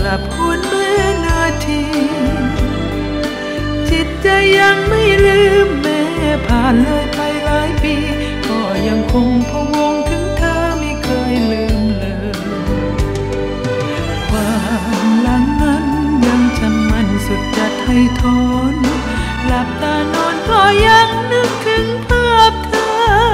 บหวนแม้นาทีจิตใจยังไม่ลืมแม้ผ่านเลยไปหลายปีก็ยังคงพะวงถึงเธอไม่เคยลืมเลยความหลังนั้นยังจำมันสุดจะไถ่ถอนหลับตานอนก็ยังนึกถึงภาพเธอ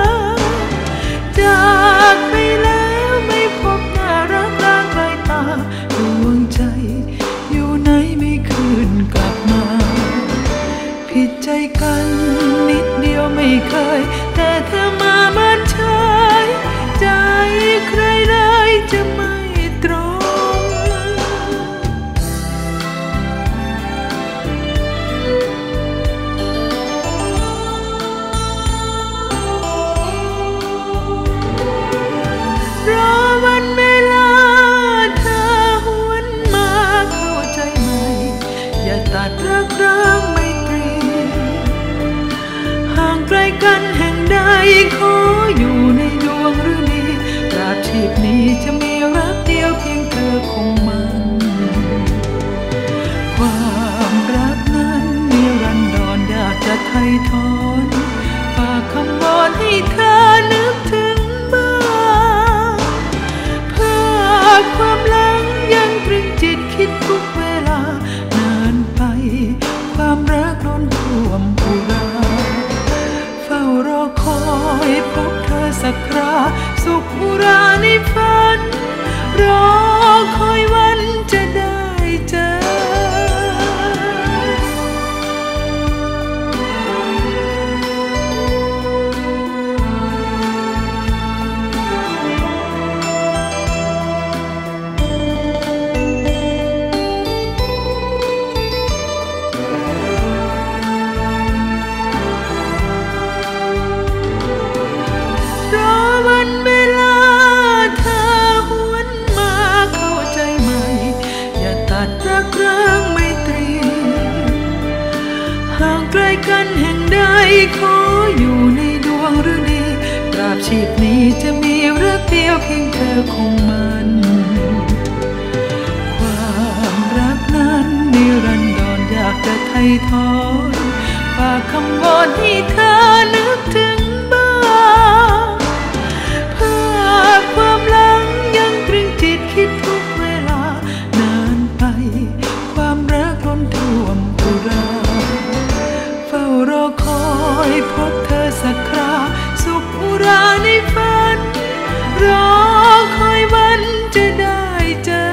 จากไปแล้วไม่พบหน้ารักล้างไกลตาดวงใจอยู่ไหนไม่คืนกลับมาผิดใจกันนิดเดียวไม่เคยแต่เธอมามันเฉยใจใครเลยจะไม่ตรงรอวันเวลาเธอหวนมาเข้าใจไหมอย่าตัดรักร้างไม่ตรีห่างไกลกันแห่งใดขออยู่ในดวงฤดีตราบชีพนี้จะมีรักเดียวเพียงเธอคงมันความรักนั้นนิรันดรอยากจะไถ่ถอนฝากคำวอนให้เธอนึกถึงบ้างเพื่อความหลังยังตรึงจิตคิดทุกเวลานานไปความรักล้นท่วมอุราเฝ้ารอคอยพบเธอสักคราสุขอุราในฝันรอคอยวันจะได้เจอวันเวลาเธอหวนมาเข้าใจไหมอย่าตัดรักร้างไม่ตรีห่างไกลกันแห่งใดขออยู่ในดวงฤดีตราบชีพนี้จะมีรักเดียวเพียงเธอคงมันความรักนั้นนิรันดรอยากจะไถ่ถอนฝากคำวอนให้เธอนึกถึงบ้างความหลังยังตรึงจิตคิดทุกเวลานานไปความรักล้นท่วมอุราเฝ้ารอคอยพบเธอสักคราสุขอุราในฝันรอคอยวันจะได้เจอ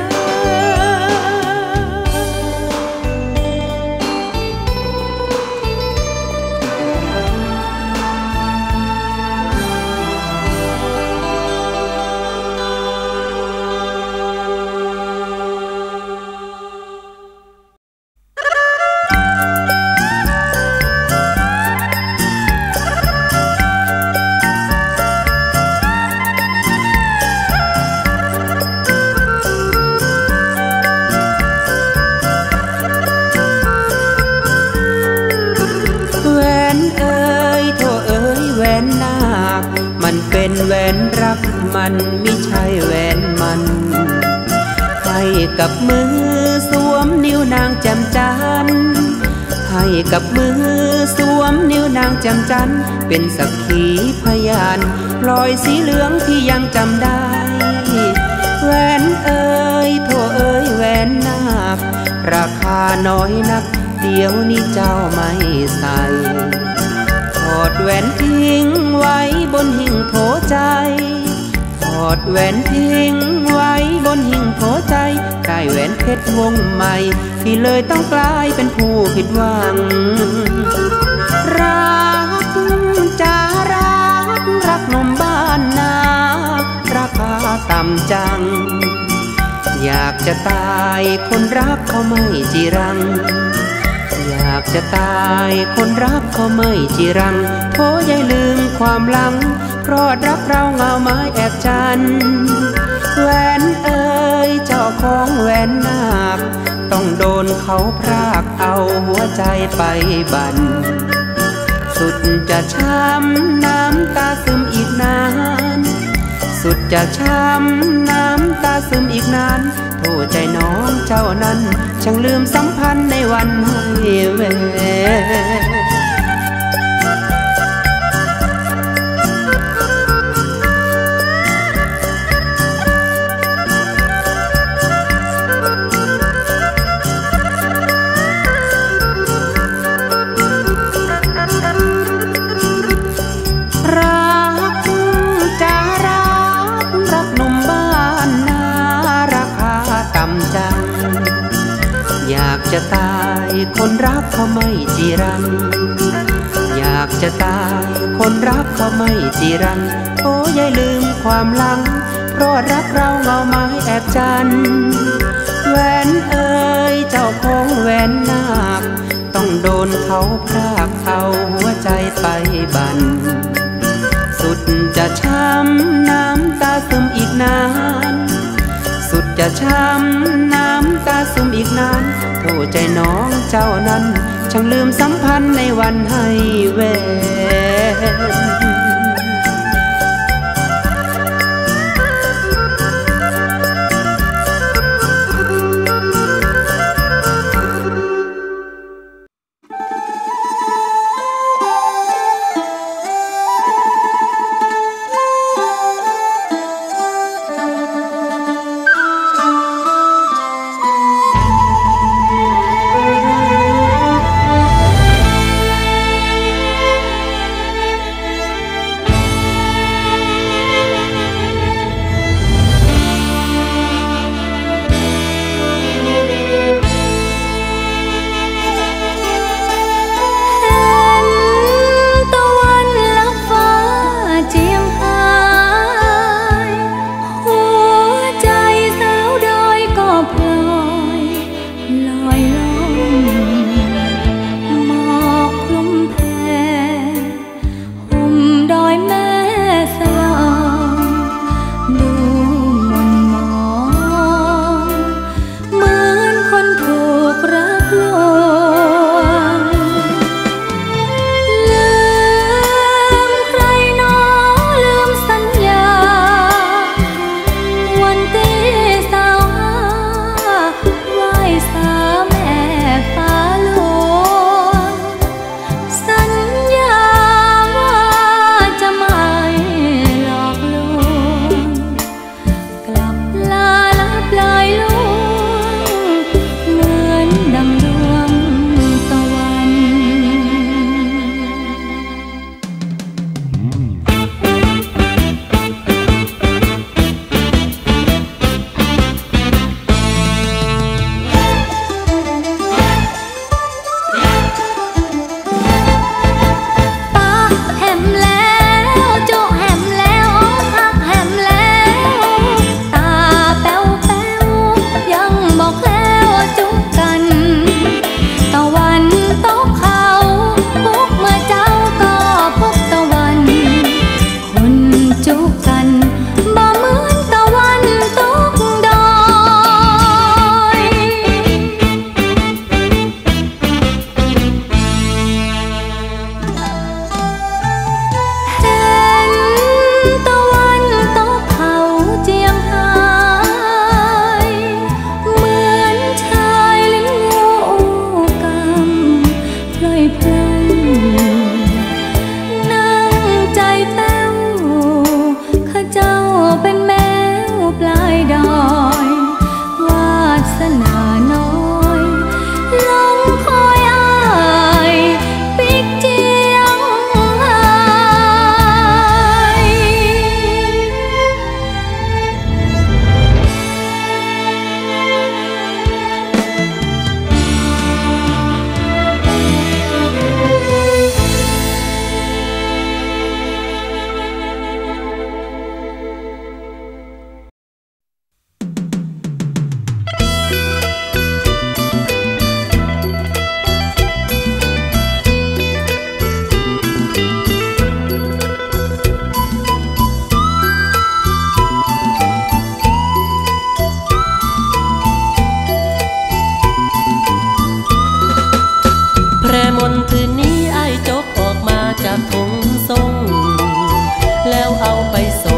เป็นแหวนรักมันไม่ใช่แหวนมันให้กับมือสวมนิ้วนางแจ่มจันทร์ให้กับมือสวมนิ้วนางแจ่มจันทร์เป็นสักขีพยานพลอยสีเหลืองที่ยังจำได้แหวนเอ่ยโธ่เอ่ยแหวนนาคราคาน้อยนักเดี๋ยวนี้เจ้าไม่ใส่ถอดแหวนทิ้งไว้บนหิ้งโถใจถอดแหวนทิ้งไว้บนหิ้งโถใจได้แหวนเพชรวงใหม่ที่เลยต้องกลายเป็นผู้ผิดหวังรักจะรักหนุ่มบ้านนาราคาต่ำจังอยากจะตายคนรักเขาไม่จีรังอยากจะตายคนรักเขาไม่จีรังโธ่ยายลืมความหลังเพราะรักเราเงาไม้แอบจันแหวนเอ่ยเจ้าของแหวนนาคต้องโดนเขาพรากเอาหัวใจไปบั่นสุดจะช้ำน้ำตาซึมอีกนานสุดจะช้ำน้ำตาซึมอีกนานโธ่ใจน้องเจ้านั้นช่างลืมสัมพันธ์ในวันให้แหวนอยากจะตายคนรักเขาไม่จีรังอยากจะตายคนรักเขาไม่จีรังโอ้ยายลืมความหลังเพราะรักเราเงาไม้แอบจันแหวนเอ่ยเจ้าคงแหวนนาคต้องโดนเขาพรากเอาหัวใจไปบั่นสุดจะช้ำน้ำตาซึมอีกนานสุดจะช้ำน้ำตาซึมอีกนานโทษใจน้องเจ้านั้นช่างลืมสัมพันธ์ในวันให้แหวน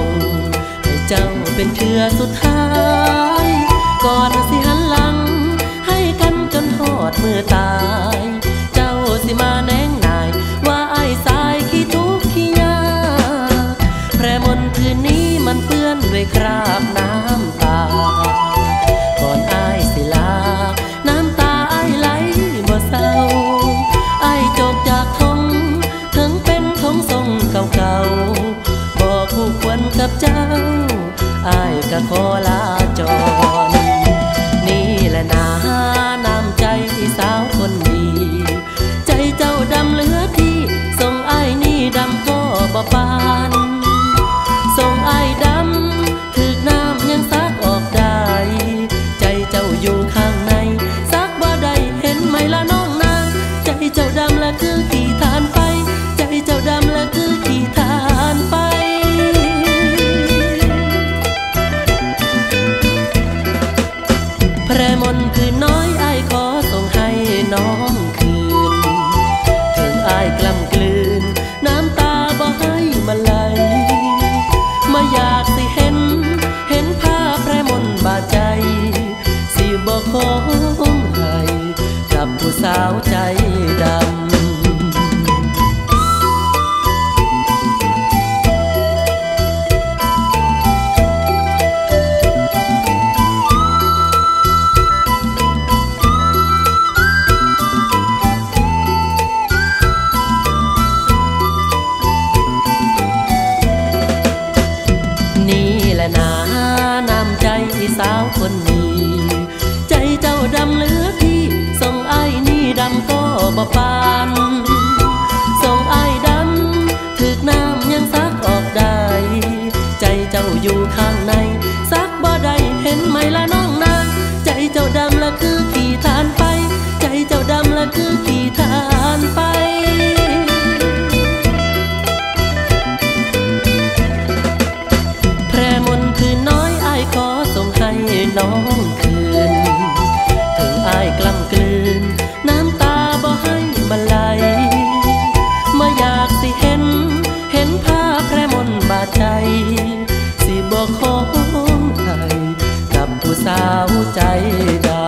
เป็นเทื่อสุดท้ายก่อนสิหันหลังดมือตายเจ้าสิมาแนงนายว่าไอ้สายขี้ทุกข์ขี้ยากแพร่มนคืนนี้มันเปื้อนด้วยคราบน้ำตาก่อนอ้ายสิลาน้ำตาอ้ายไหลบ่เศร้าอ้ายจบจากทงถึงเป็นทงทรงเก่าๆบ่คู่ควรกับเจ้าอ้ายก็ขอลาจรนี่แหละนาน้ำใจสาวคนดีใจเจ้าดำเหลือที่ส่งอ้ายนี่ดำก็บ่ปานส่งอ้ายดำถึกน้ำยังซักออกได้ใจเจ้าอยู่ข้างในซักบ่ได้เห็นไหมละน้องนางใจเจ้าดำและคือขี้ทานไปใจเจ้าดำและคือขี้ทานไปแพร่มนคืนน้อยอ้ายขอส่งให้น้องคืนถึงอ้ายกล้ำกลืนน้ำตาบ่ให้มาไหลมาอยากสิเห็นภาพแพร่มนบาดใจสิบ่ขอให้กับผู้สาวใจดำน้ำใจสาวคนนี้ใจเจ้าดำเหลือที่ส่งอ้ายนี่ดำก็บ่ปานส่งอ้ายดำถึกน้ำยังซักออกได้ใจเจ้าอยู่ข้างในซักบ่ได้เห็นไหมละน้องนางใจเจ้าดำละคือขี้ทานไปใจเจ้าดำละคือขี้ทานไปแพร่มนคืนน้อยอ้ายขอส่งให้น้องคืนถึงอ้ายกล้ำกลืนน้ำตาบ่ให้มาไหลมาอยากสิเห็นภาพแพร่มนบาดใจสิบ่ขอให้กับผู้สาวใจดำ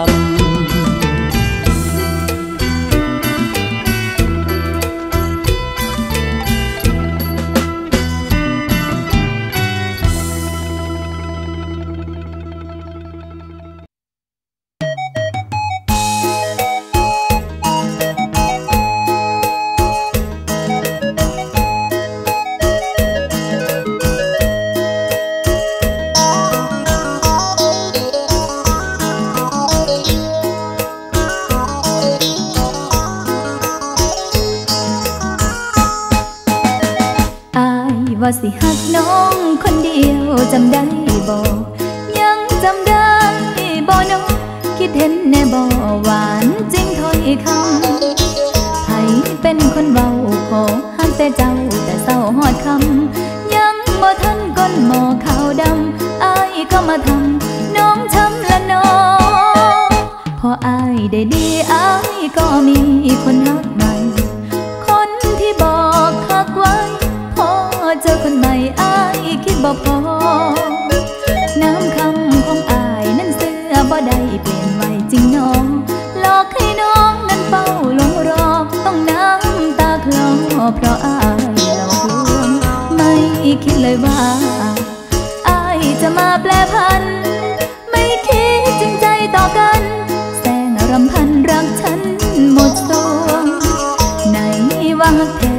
ว่าสิหักน้องคนเดียวจำได้บ่ยังจำได้บ่น้องคิดเห็นแน่บ่หวานจริงถ้อยคำไผเป็นคนเบาขอหักแต่เจ้าแต่เศร้าหอดคำยังบ่ทันก้นหม้อขาวดำอ้ายก็มาทำน้องช้ำละน้องพออ้ายได้ดีอ้ายก็มีคนหักใหม่คนที่บอกหักไว้เจอคนใหม่อ้ายคิดบ่พอน้ำคำของอ้ายนั้นเสื้อบ่ได้เปลี่ยนไว้จริงน้องหลอกให้น้องนั้นเฝ้าลงรอต้องน้ำตาคลอเพราะอ้ายหลอกลวงไม่คิดเลยว่าอ้ายจะมาแปรพันไม่คิดจริงใจต่อกันแสงรำพันรักฉันหมดสวงไหนว่าฮักแท้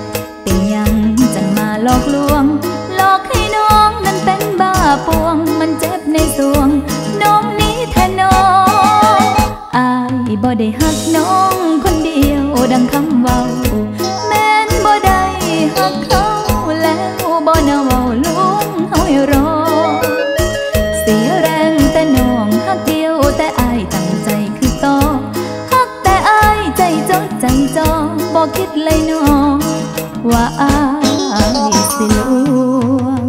หลอกลวงหลอกให้น้องนั้นเป็นบ้าปวงมันเจ็บในสวงน้องนี้แทนน้องอ้ายบ่ได้หักน้องคนเดียวดังคำเว้าแม้นบ่ได้หักเขาแล้วบ่น่าเว้าลวงเฮาให้รอเสียแรงแต่น้องหักเดียวแต่อ้ายตั้งใจคือต่อหักแต่อ้ายใจจดใจจ่อบ่คิดเลยน้องว่าอ้ายสิลวง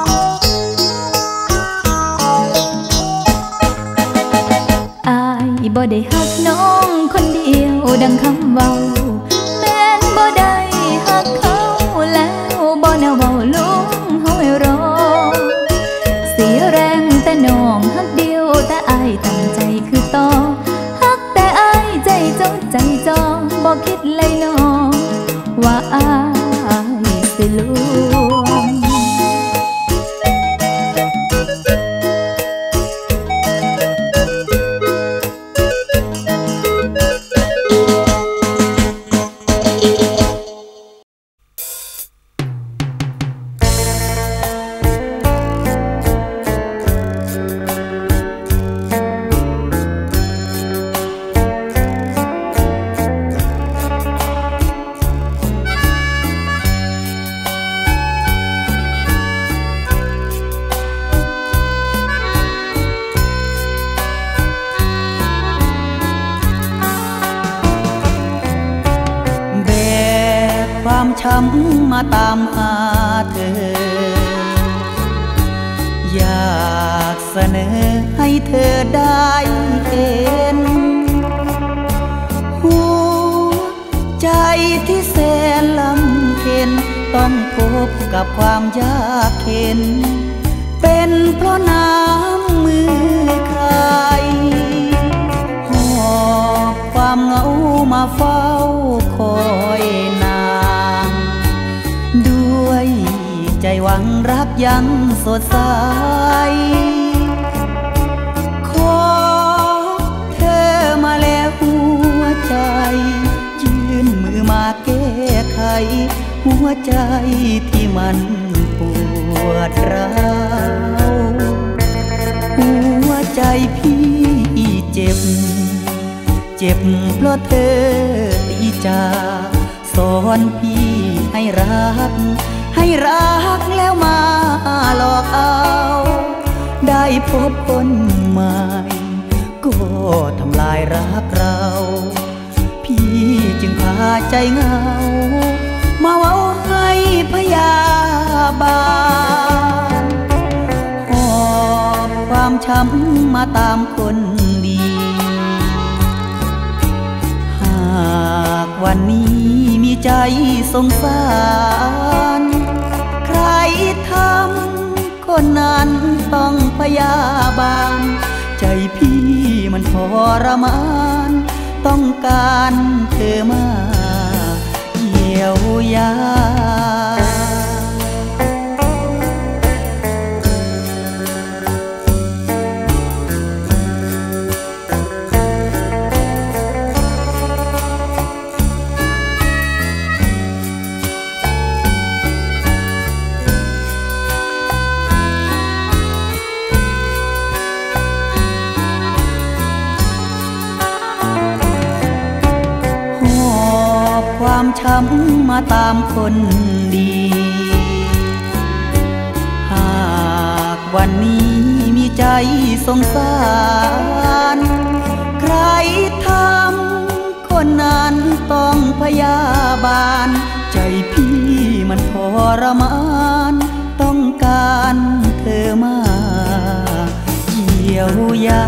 บบ่ได้ฮักน้องคนเดียวดังคำเว้าแม้นบ่ได้ฮักเขาแล้วบ่แนวเว้าลุงเฮาให้รอเสียแรงแต่น้องฮักเดียวแต่อ้ายตั้งใจคือต่อฮักแต่อ้ายใจจดใจจองบ่คิดเลยน้องว่าอ้ายสิลวงช้ำมาตามหาเธออยากเสนอให้เธอได้เห็นหัวใจที่แสนลำเค็ญต้องพบกับความยากเข็นเป็นเพราะน้ำมือใครหอบความเหงามาเฝ้าคอยใจหวังรักยังสดใสขอเธอมาแล้วหัวใจยื่นมือมาแก้ไขหัวใจที่มันปวดร้าวหัวใจพี่เจ็บเพราะเธอตีจากสอนพี่ให้รักแล้วมาหลอกเอาได้พบคนใหม่ก็ทำลายรักเราพี่จึงพาใจเหงามาเว้าให้พยาบาลหอบความช้ำมาตามคนดีหากวันนี้มีใจสงสารใครทำคนนั้นต้องพยาบาลใจพี่มันทรมานต้องการเธอมาเยียวยาความช้ำมาตามคนดีหากวันนี้มีใจสงสารใครทำคนนั้นต้องพยาบาลใจพี่มันทรมานต้องการเธอมาเยียวยา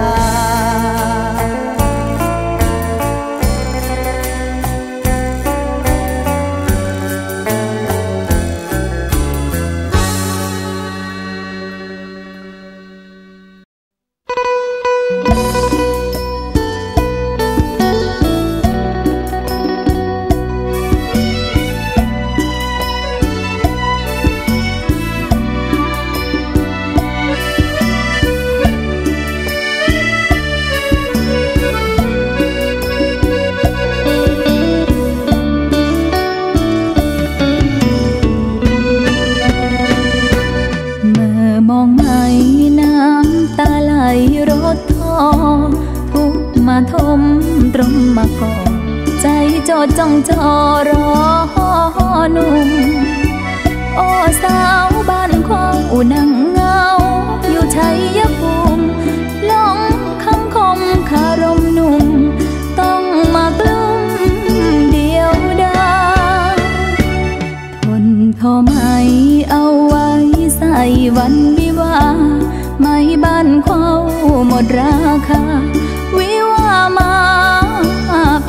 ทมตรมมาก่อนใจจดจ้องจอรอหนุ่มโอ้สาวบ้านควางนั่งเงาอยู่ชัยภูมิลองคำคมคารมหนุ่มต้องมากลุ้มเดียวดายทนทอไม่เอาไว้ใส่วันวิวาไม่บ้านควางหมดราคาวิวา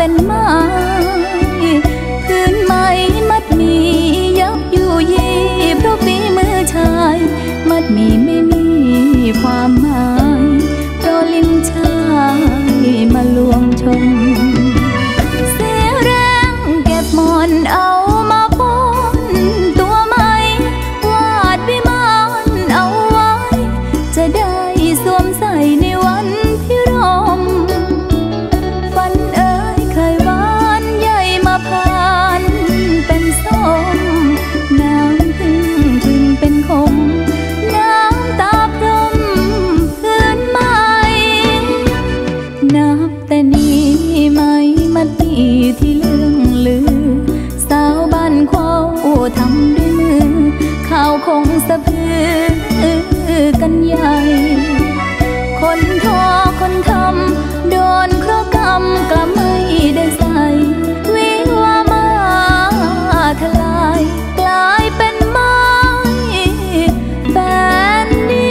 เป็นไม้พื้นไม้มัดมียับอยู่ยี่เพราะฝีมือชายมัดมีไม่มีความหมายเพราะลิ้นชายมาลวงชมเสียแรงเก็บหมอนเอามาป้อนตัวไม้วาดวิมานเอาไว้จะได้สวมใส่ในวันพิรมฝันเอ่ยเคยหวานใหญ่มาผ่านเป็นส้มน้ำพึ่งเป็นขมน้ำตาพรมพื้นไม้นับแต่นี้ไม่มัดมีที่เลื่องลือสาวบ้านขวาวทำด้วยมือข้าวคงสะพือกันใหญ่คนทอคนทำโดนเคราะห์กรรมกลับไม่ได้ใส่วิวามาทลายกลายเป็นไม้แบนนี้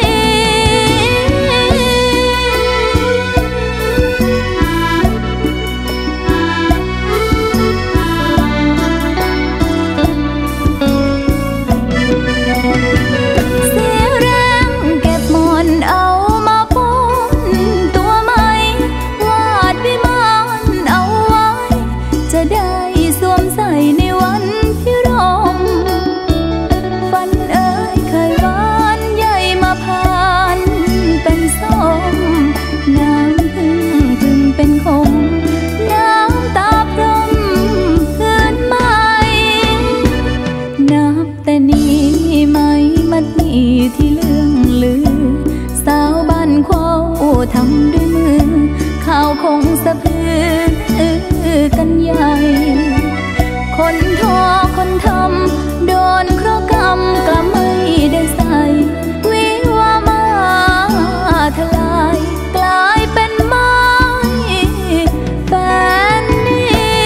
เสียแรงเก็บหมอนเอามาป้อนตัวไม้วาดวิมานเอาไว้จะได้สวมใส่ในวันพิรมฝันเอ่ยเคยหวานใหญ่มาผ่านเป็นส้มน้ำพึ่งเป็นขมน้ำตาพรมพื้นไม้นับแต่นี้ไม่มัดมีที่เลื่องลือสาวบ้านขวาวทำด้วยมือข้าวคงสะพือกันใหญ่คนทอคนทำโดนเคราะห์กรรมกลับไม่ได้ใส่วิวามาทลายกลายเป็นไม้แฟนนี้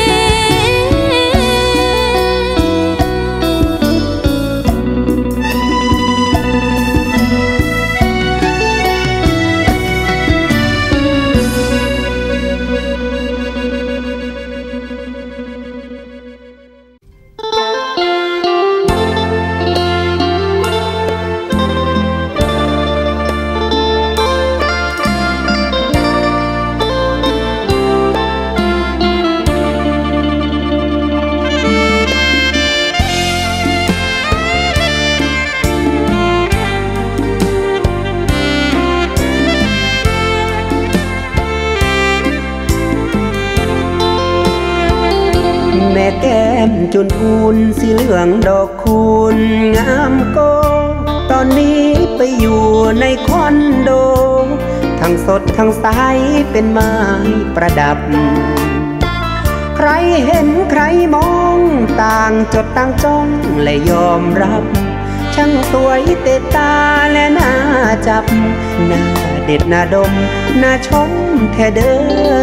แม่แก้มจุนพูนสีเหลืองดอกคูณงามโกตอนนี้ไปอยู่ในคอนโดทั้งสดทั้งใสเป็นไม้ประดับใครเห็นใครมองต่างจดต่างจ้องและยอมรับช่างสวยเตะตาและน่าจับน่าเด็ดน่าดมน่าชมแท้เด้อ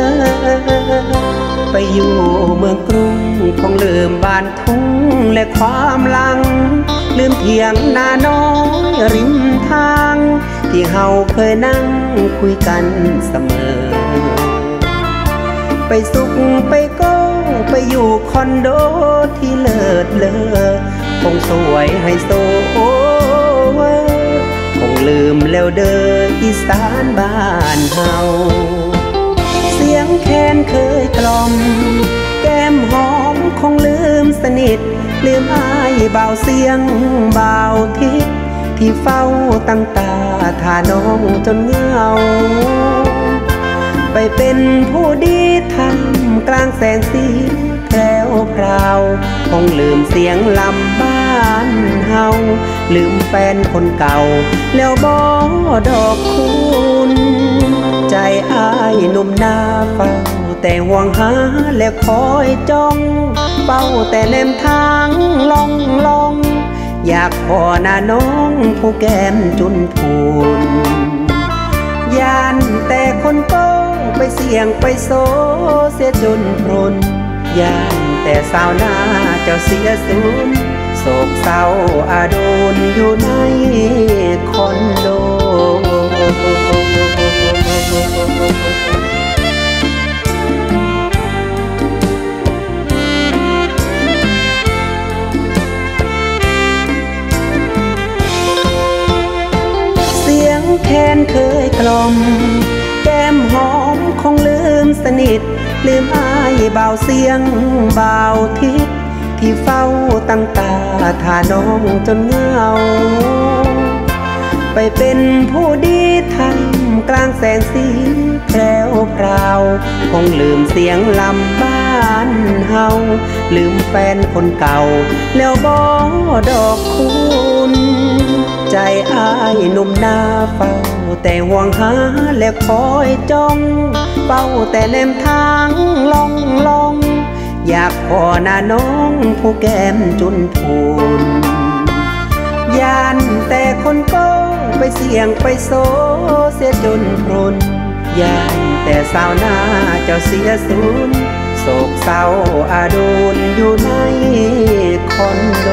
ไปอยู่เมืองกรุงคงลืมบ้านทุ่งและความหลังลืมเพียงนาน้อยริมทางที่เฮาเคยนั่งคุยกันเสมอไปสุขไปโก้ไปอยู่คอนโดที่เลิศเลอคงสวยไฮโซคงลืมแล้วเด้ออีสานบ้านเฮาเสียงแคนเคยกล่อมแก้มหอมคงลืมสนิทลืมอายเบาเสียงเบาทิศที่เฝ้าตั้งตาท่าน้องจนเหงาไปเป็นผู้ดีทำกลางแสงสีแถวพราวคงลืมเสียงลำบ้านเฮาลืมแฟนคนเก่าแล้วบ่ดอกคุณใจอ้ายหนุ่มนาเฝ้าแต่ห่วงหาและคอยจ้องเฝ้าแต่แนมทางล่องอยากพอหน้าน้องผู้แก้มจุนพูนยานแต่คนโก้ไปเสี่ยงไปโซเสียจนพรุนยานแต่สาวหน้าเจ้าเสียสูญโศกเศร้าอาดูนอยู่ในคอนโดมแก้มหอมคงลืมสนิทลืมอายเบาเสียงเบาทิศที่เฝ้าตั้งตาท่าน้องจนเหงาไปเป็นผู้ดีทำกลางแสงสีแพรวพราวคงลืมเสียงลำบ้านเฮาลืมแฟนคนเก่าแล้วบ่ดอกคุณใจอ้ายหนุ่มหน้าเฝ้าแต่ห่วงหาและคอยจ้องเฝ้าแต่แนมทางล่องอยากขอหน้าน้องผู้แก้มจุนพูนยานแต่คนโก้ไปเสี่ยงไปโซเสียจนพรุนยานแต่สาวหน้าเจ้าเสียสูญโศกเศร้าอาดูลอยู่ในคอนโด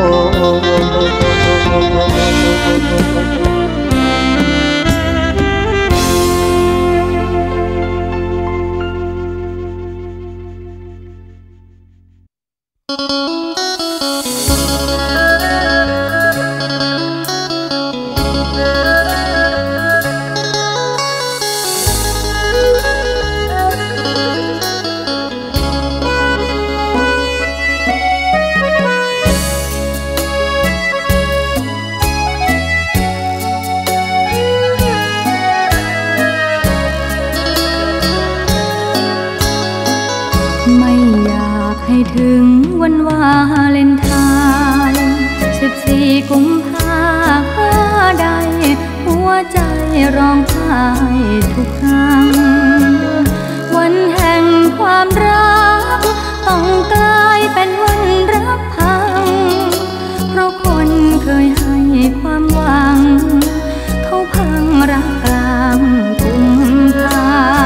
ถึงวันวาเลนไทน์14 กุมภาใดหัวใจร้องไห้ทุกครั้งวันแห่งความรักต้องกลายเป็นวันรักพังเพราะคนเคยให้ความหวังเขาพังรักกลางกุมภา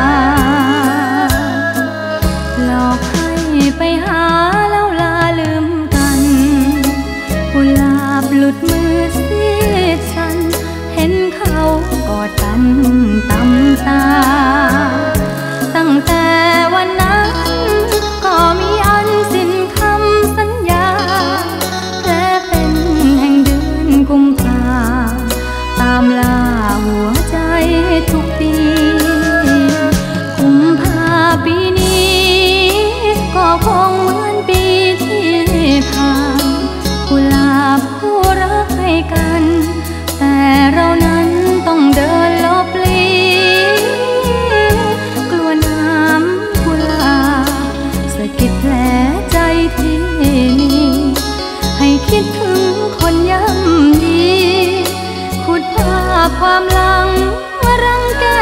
หลอกให้ไปหาแล้วลาลืมกันกุหลาบหลุดมือเสียฉันเห็นเขากอดกันตำตาตั้งแต่วันนั้นก็มีอันสิ้นคำสัญญาและเป็นแห่งเดือนกุมภาตามล่าหัวใจทุกปีกุมภาปีนี้ก็คงเหมือนปีที่ผ่านกุหลาบคู่รักให้กันแต่เรานั้นต้องเดินลบลีกลัวน้ำกุหลาบสะกิดแผลใจที่มีให้คิดถึงคนย่ำยีขุดภาพความหลังรังแก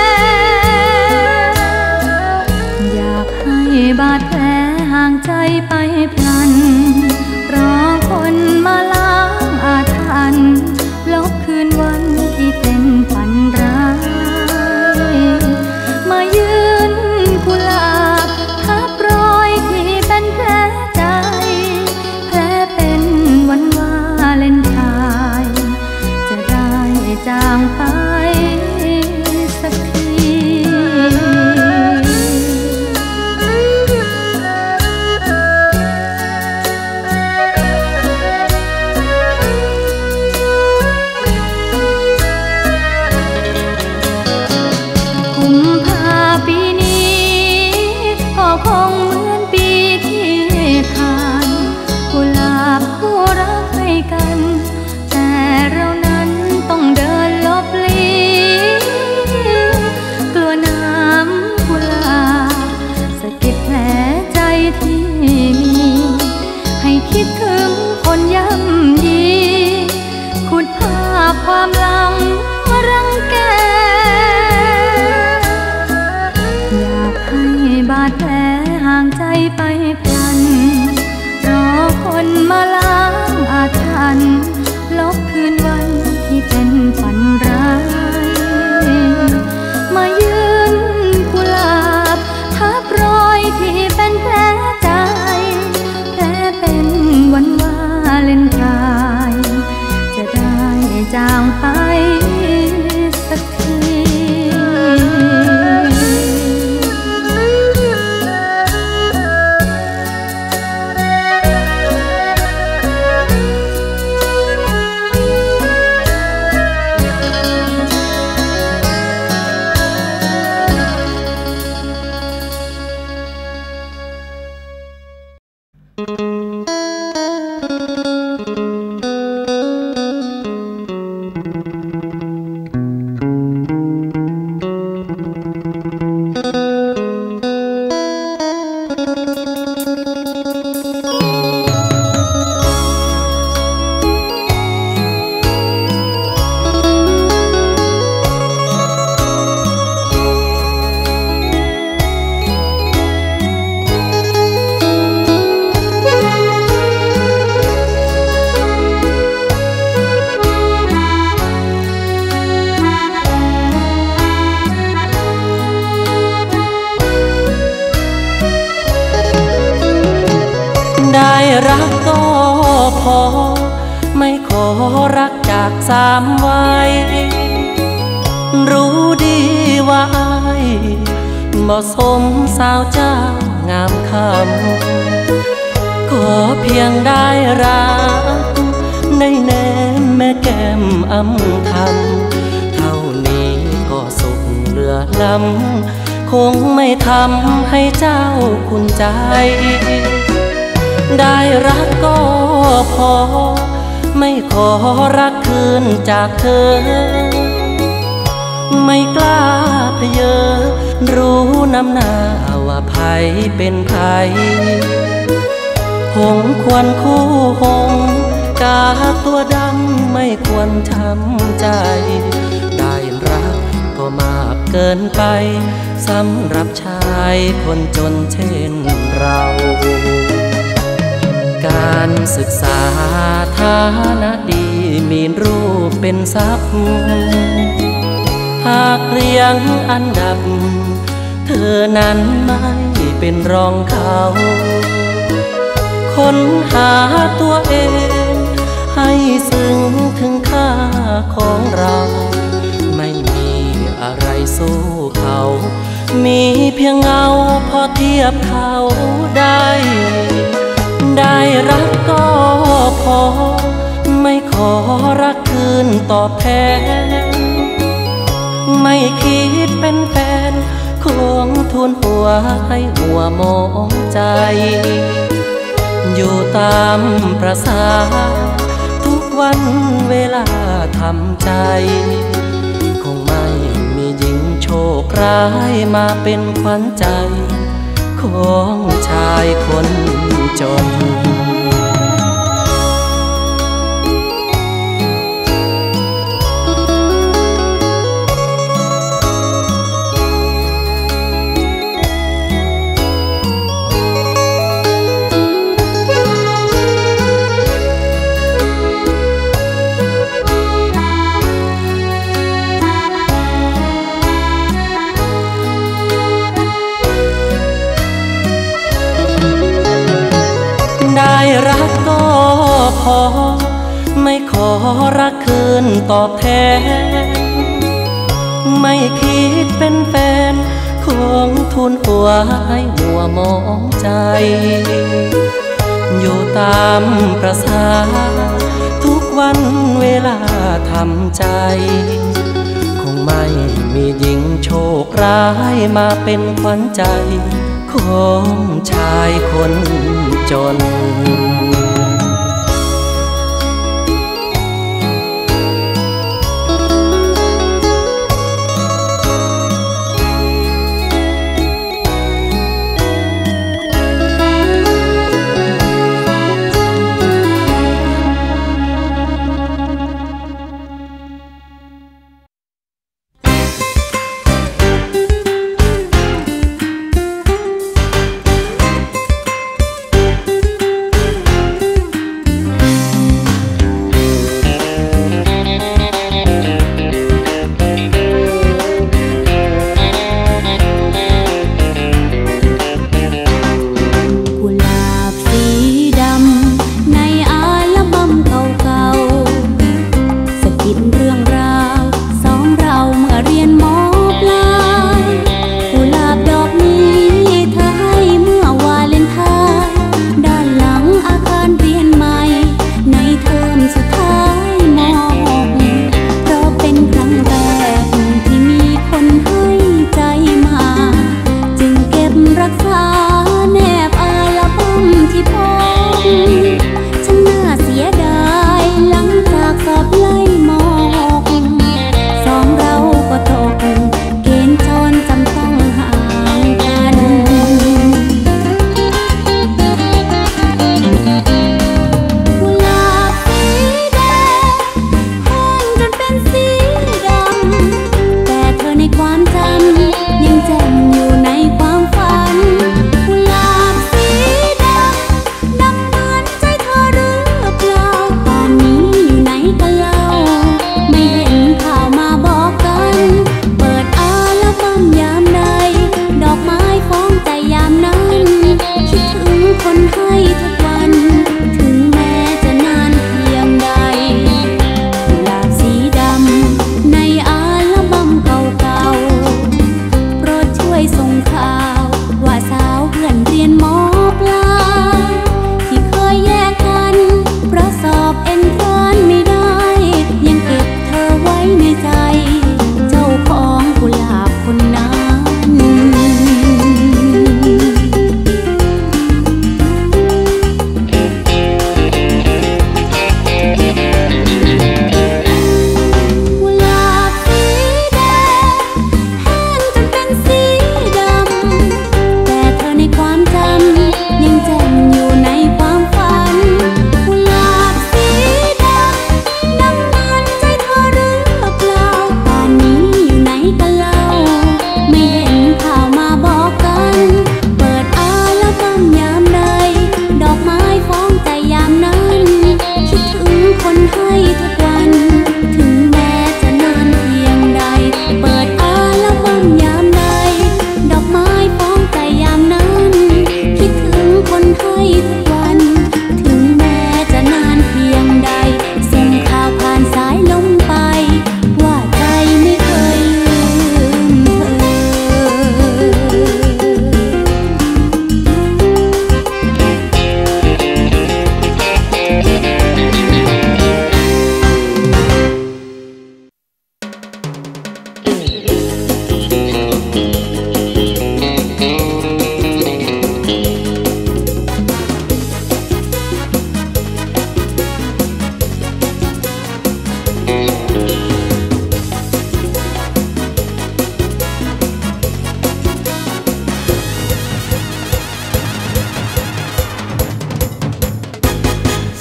อยากให้บาดแผลห่างใจไปพลันรอคนมาล้างอาถรรพ์ลบคืนวันที่เป็นฝันร้ายมายืนกุหลาบทับรอยที่เป็นแผลใจแผลเป็นวันวาเลนไทน์จะได้จางไปสักทีรักก็พอไม่ขอรักจากสามวัยรู้ดีว่าอ้ายเหมาะสมสาวเจ้างามคำขอเพียงได้รักได้แนมแม่แก้มอำทำเท่านี้ก็สุขเหลือล้ำคงไม่ทำให้เจ้าคุณใจได้รักก็พอไม่ขอรักคืนจากเธอไม่กล้าเพเยอรู้น้ำหน้าว่าไผเป็นไผหงควรคู่หงกาตัวดำไม่ควรช้ำใจได้รักก็มากเกินไปสำหรับชายคนจนเช่นเราการศึกษาฐานะดีมีรูปเป็นทรัพย์หากเรียงอันดับเธอนั้นไม่เป็นรองเขาค้นหาตัวเองให้ซึ้งถึงค่าของเราไม่มีอะไรสู้เขามีเพียงเงาพอเทียบเขาได้รักก็พอไม่ขอรักคืนตอบแทนไม่คิดเป็นแฟนคงทุนหัวให้หัวมองใจอยู่ตามประสาทุกวันเวลาทำใจคงไม่มีหญิงโชคร้ายมาเป็นขวัญใจของชายคนจนได้รักก็พอไม่ขอรักคืนตอบแทนไม่คิดเป็นแฟนคงทุนหัวให้หัวมองใจอยู่ตามประสาทุกวันเวลาทำใจคงไม่มีหญิงโชคร้ายมาเป็นขวัญใจของชายคนจน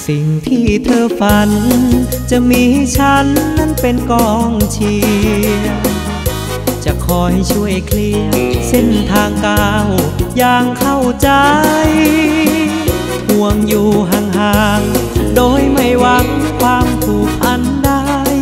สิ่งที่เธอฝันจะมีฉันนั้นเป็นกองเชียร์จะคอยช่วยเคลียร์เส้นทางก้าวอย่างเข้าใจห่วงอยู่ห่างๆโดยไม่หวังความผูกพันใด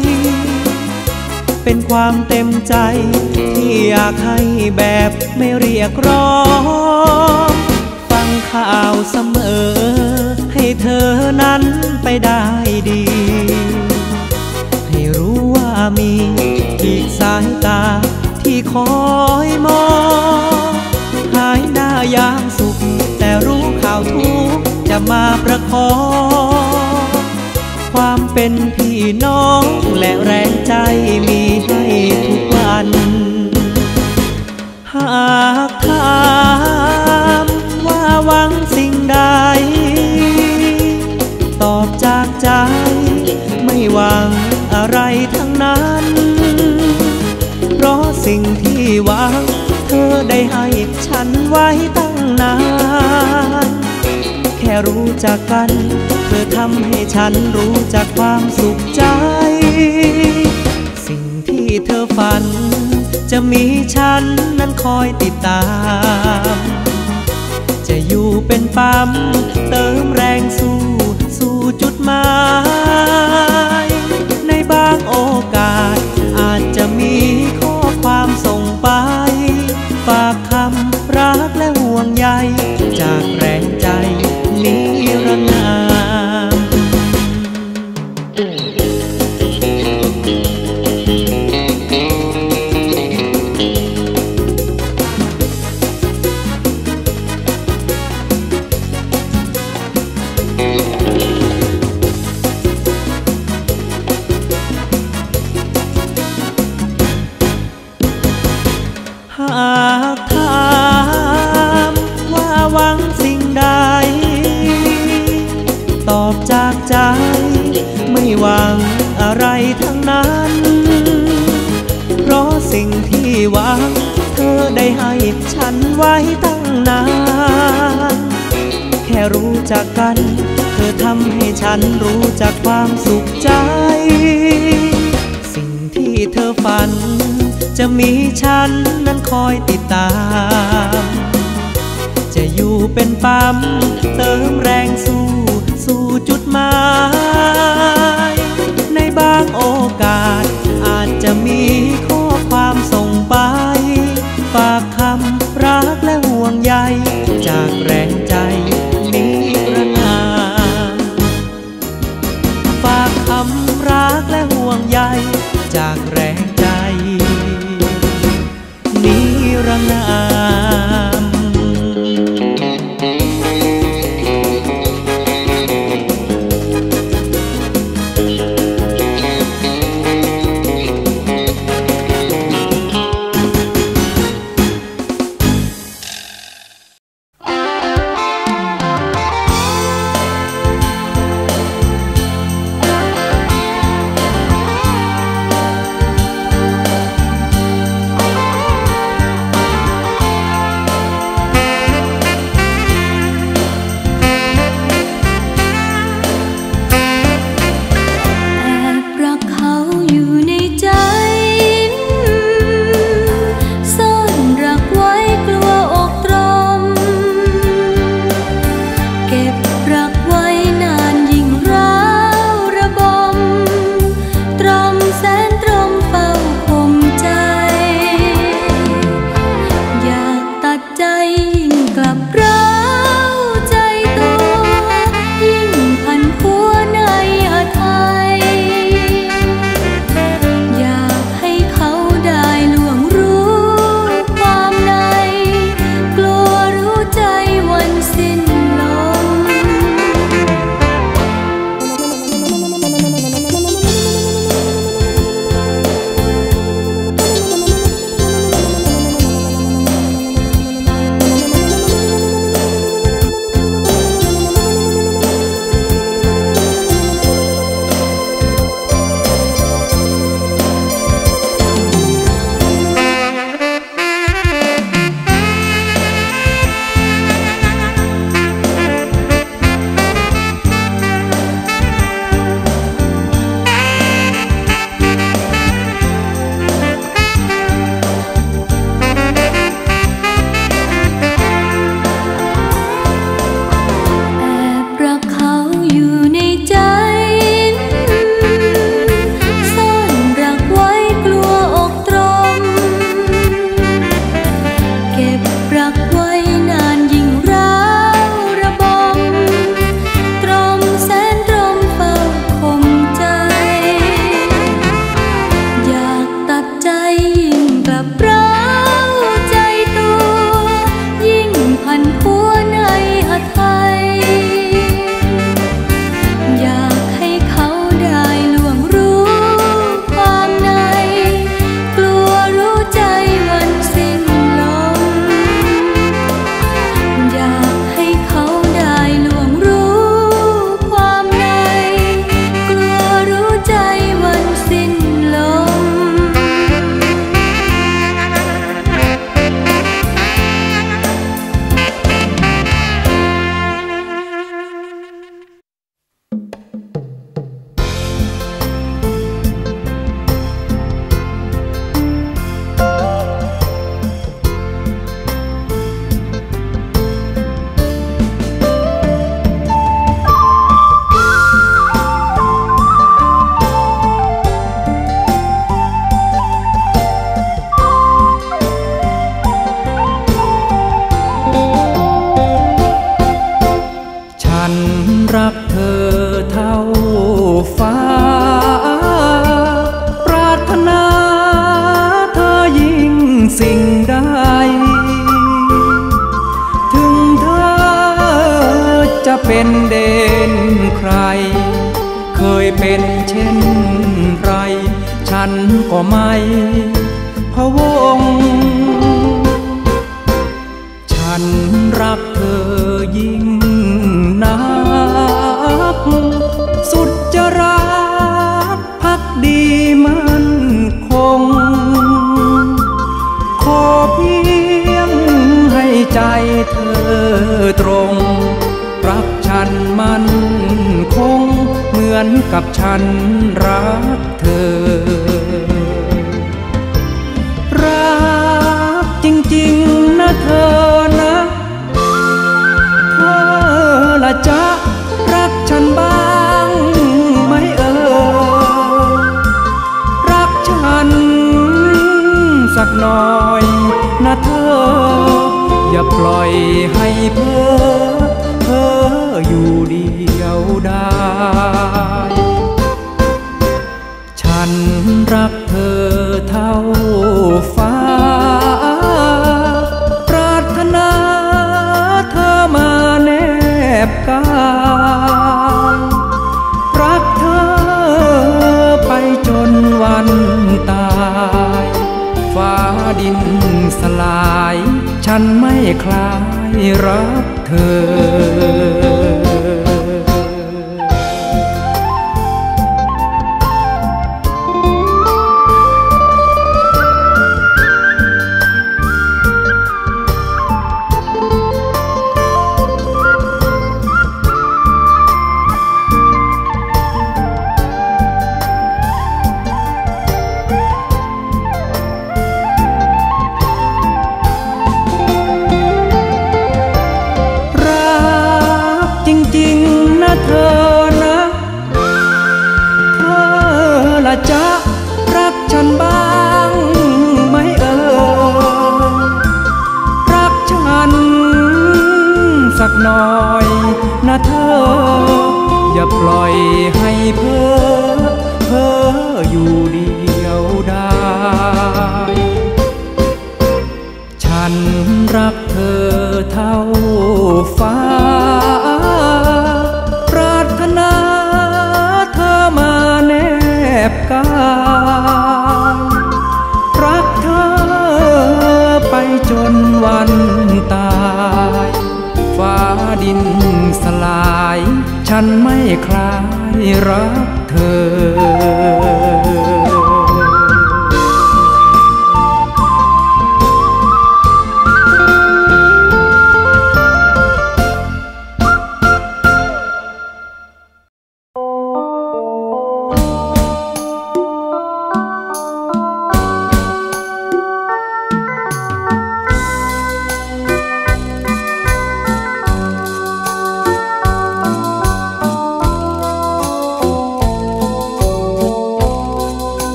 เป็นความเต็มใจที่อยากให้แบบไม่เรียกร้องฟังข่าวเสมอให้เธอนั้นไปได้ดีให้รู้ว่ามีอีกสายตาที่คอยมองหายหน้าอย่างสุขแต่รู้ข่าวทุกข์จะมาประคองความเป็นพี่น้องและแรงใจมีให้ทุกวันหากถามว่าหวังสิ่งใดตอบจากใจไม่หวังอะไรทั้งนั้นเพราะสิ่งที่หวังเธอได้ให้ฉันไว้ตั้งนานแค่รู้จักกันเธอทำให้ฉันรู้จักความสุขใจสิ่งที่เธอฝันจะมีฉันนั้นคอยติดตามจะอยู่เป็นปั๊มเติมแรงสู่จุดหมายในบางโอกาสอาจจะมีข้อความส่งไปฝากคำรักและห่วงใยจากแรงใจนิรันดร์นามหากถามว่าหวังสิ่งใดตอบจากใจไม่หวังอะไรทั้งนั้นเพราะสิ่งที่หวังเธอได้ให้ฉันไว้ตั้งนานแค่รู้จักกันเธอทำให้ฉันรู้จักความสุขใจสิ่งที่เธอฝันจะมีฉันนั้นคอยติดตามจะอยู่เป็นปั๊มเติมแรงสู่จุดหมายในบางโอกาสอาจจะมีข้อความส่งไปฝากคำรักและห่วงใยจากแรงใจนิรันดร์นามฝากคำรักและห่วงใยจากแรงใจนิรันดร์นามรักไว้นานยิ่งร้าวระบมตรมแสนตรมเฝ้าคมใจอยากตัดใจยิ่งกลับร้าวใจตัวยิ่งพันพัวในหทัยอยากให้เขาได้ล่วงรู้ความในกลัวรู้ใจวันสิ้นลมอยากให้เขาได้ล่วงรู้ความในกลัวรู้ใจวันสิ้นลมฉันรักเธอเท่าฟ้าปรารถนาเธอยิ่งสิ่งใดถึงเธอจะเป็นเด่นใครเคยเป็นเช่นไรฉันก็ไม่พะวงฉันรักเธอยิ่งนักสุดจะรักภักดีมั่นคงขอเพียงให้ใจเธอตรงรักฉันมั่นคงเหมือนกับฉันรักเธอรักจริงๆนะเธอนะเธอละจะรักฉันบ้างไหมรักฉันสักหน่อยนะเธออย่าปล่อยให้เพ้ออยู่เดียวได้ฉันรักเธอเท่าฟ้าปรารถนาเธอมาแนบกายรักเธอไปจนวันตายฟ้าดินสลายฉันไม่คลายรักเธอเธอนะเธอละจะรักฉันบ้างไหมรักฉันสักหน่อยนะเธออย่าปล่อยให้เพ้ออยู่เดียวได้ฉันรักเธอเท่าฟ้าปรารถนาเธอมาแนบกายรักเธอไปจนวันตายฟ้าดินสลายฉันไม่คลายรักเธอ